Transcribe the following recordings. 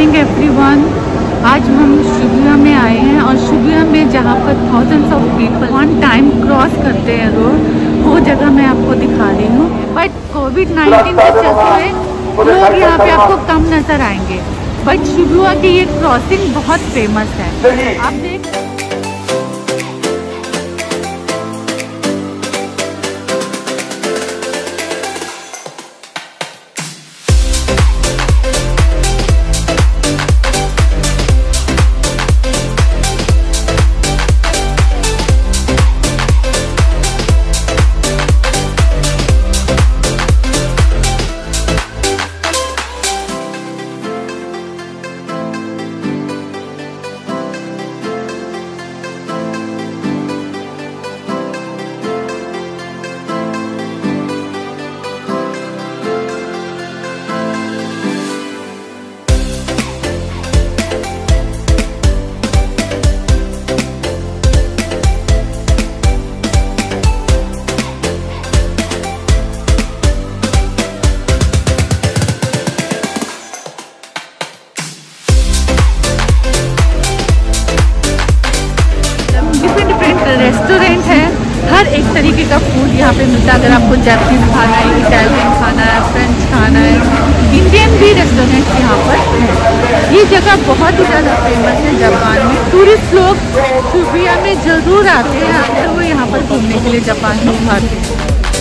Morning everyone. आज हम Shibuya में आए हैं और शिबुया में जहाँ पर thousands of people one time cross करते हैं रोड, वो जगह मैं आपको दिखा रही हूँ। बट कोविड-19 के चलते लोग यहाँ पे आपको कम नज़र आएंगे, बट शिबुया की ये क्रॉसिंग बहुत फेमस है। आप देख रेस्टोरेंट है, हर एक तरीके का फूड यहाँ पे मिलता है। अगर आपको जापानीज खाना है, इटालियन खाना है, फ्रेंच खाना है, इंडियन भी रेस्टोरेंट यहाँ पर है। ये जगह बहुत ही ज़्यादा फेमस है जापान में। टूरिस्ट लोग शिबुया में ज़रूर आते हैं अगर वो यहाँ पर घूमने के लिए जापान में आते हैं।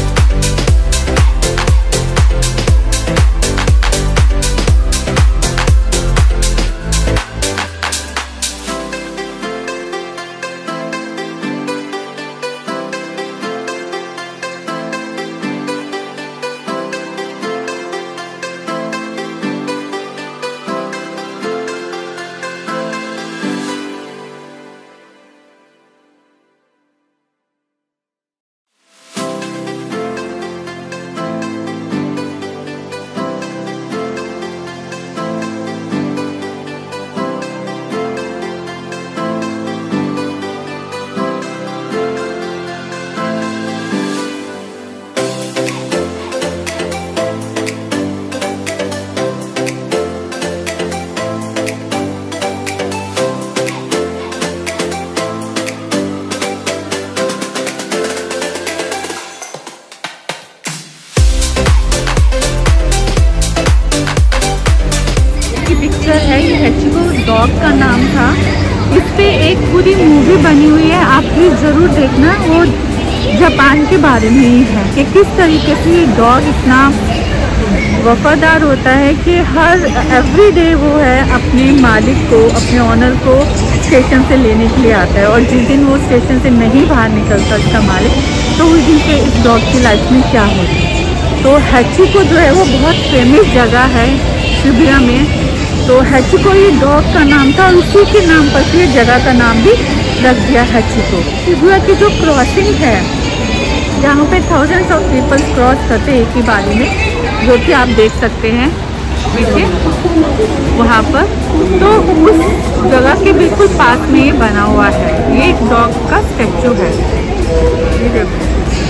है ये हैचिको डॉग का नाम था। इस पे एक पूरी मूवी बनी हुई है, आप प्लीज जरूर देखना। वो जापान के बारे में ही है कि किस तरीके से ये डॉग इतना वफादार होता है कि हर एवरी डे वो है अपने मालिक को, अपने ऑनर को स्टेशन से लेने के लिए आता है। और जिस दिन वो स्टेशन से नहीं बाहर निकलता उसका मालिक, तो उस दिन के इस डॉग की लाइफ में क्या होता है। तो हैचिको जो है वो बहुत फेमस जगह है शिबुया में। तो हैचिको ये डॉग का नाम था और उसी के नाम पर ये जगह का नाम भी रख दिया हैचिको। शिबुया की जो क्रॉसिंग है जहाँ पे थाउजेंड्स ऑफ पीपल क्रॉस करते हैं एक ही बारी में, जो कि आप देख सकते हैं देखिए वहाँ पर, तो उस जगह के बिल्कुल पास में ये बना हुआ है। ये एक डॉग का स्टैचू है, ये देखो।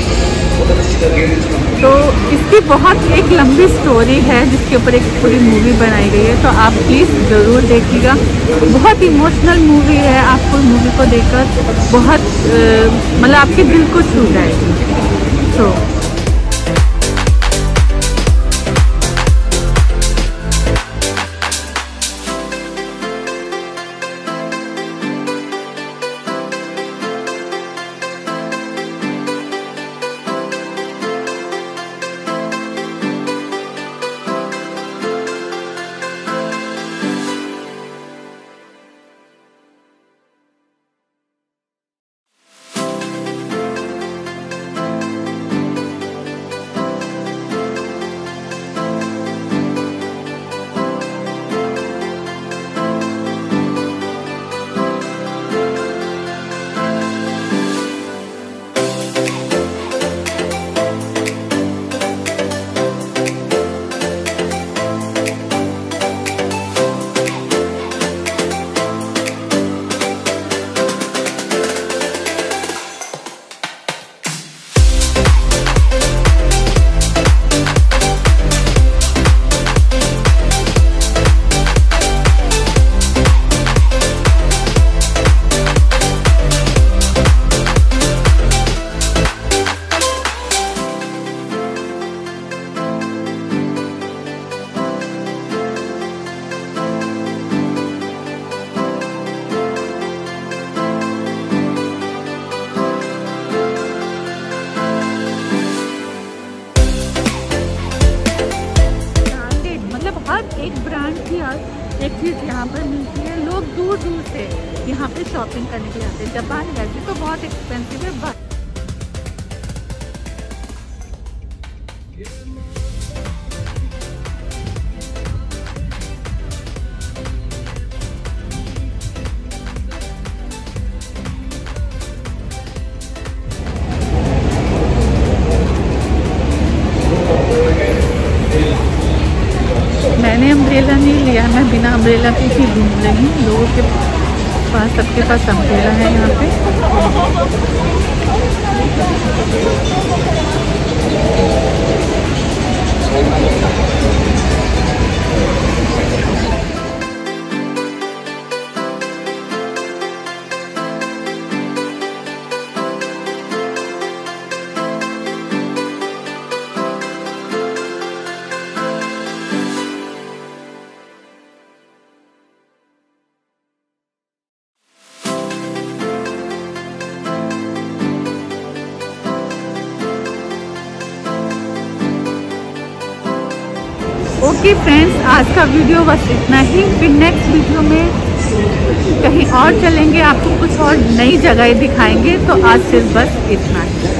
तो इसकी बहुत एक लंबी स्टोरी है जिसके ऊपर एक पूरी मूवी बनाई गई है, तो आप प्लीज़ ज़रूर देखिएगा। बहुत इमोशनल मूवी है, आपको मूवी को देखकर बहुत मतलब आपके दिल को छू जाएगी। तो एक चीज़ यहाँ पर मिलती है। लोग दूर दूर से यहाँ पे शॉपिंग करने के लिए आते हैं। जापान वैसे तो बहुत एक्सपेंसिव है, बट मैंने अम्ब्रेला नहीं लिया, मैं बिना अम्ब्रेला के ही घूम रही हूँ। लोगों के पास, सबके पास अम्ब्रेला है यहाँ पे। ओके फ्रेंड्स, आज का वीडियो बस इतना ही। फिर नेक्स्ट वीडियो में कहीं और चलेंगे, आपको कुछ और नई जगह दिखाएंगे। तो आज सिर्फ बस इतना ही।